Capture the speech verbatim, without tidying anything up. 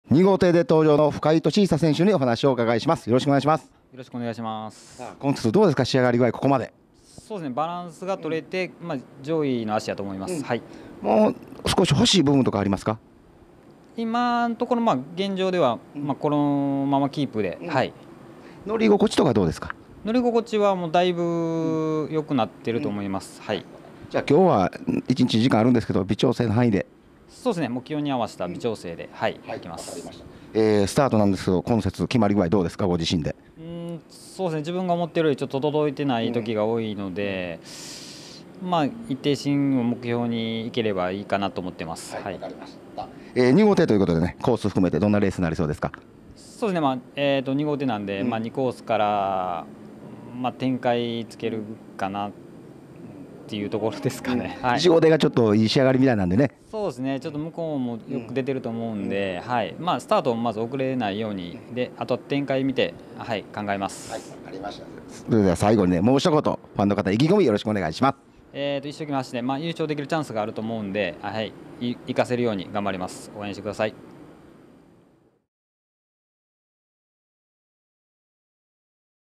に号艇で登場の深井利久選手にお話をお伺いします。よろしくお願いします。 よろしくお願いします。 今節どうですか、仕上がり具合ここまで。 そうですね、バランスが取れて、まあ、上位の足だと思います。うん、はい。 もう少し欲しい部分とかありますか。 今のところ、まあ、現状では、まあ、このままキープで、うん、はい。 乗り心地とかどうですか。 乗り心地はもうだいぶ良くなってると思います。うん、はい。 じゃあ今日はいちにち時間あるんですけど、微調整の範囲で。 そうですね、目標に合わせた微調整で、はい、はい、いきます。 えー、スタートなんですけど、今節決まり具合どうですか、ご自身で。 うん、そうですね、自分が思ってるよりちょっと届いてない時が多いので、うん、まあ一定心を目標にいければいいかなと思ってます。はい、わかりました。 えー、に号艇ということでね、コース含めてどんなレースになりそうですか。 そうですね、まあえー、とに号艇なんで、うん、まあにコースから、まあ、展開つけるかなっていうところですかね。 いち号艇がちょっといい仕上がりみたいなんでね。 そうですね、ちょっと向こうもよく出てると思うんで、うん、はい、まあスタートをまず遅れないようにで、あと展開見て、はい、考えます。はい、わかりました。 それでは最後にね、もう一言ファンの方意気込みよろしくお願いします。 えーと一生懸命走って、まあ優勝できるチャンスがあると思うんで、はい、生かせるように頑張ります。応援してください。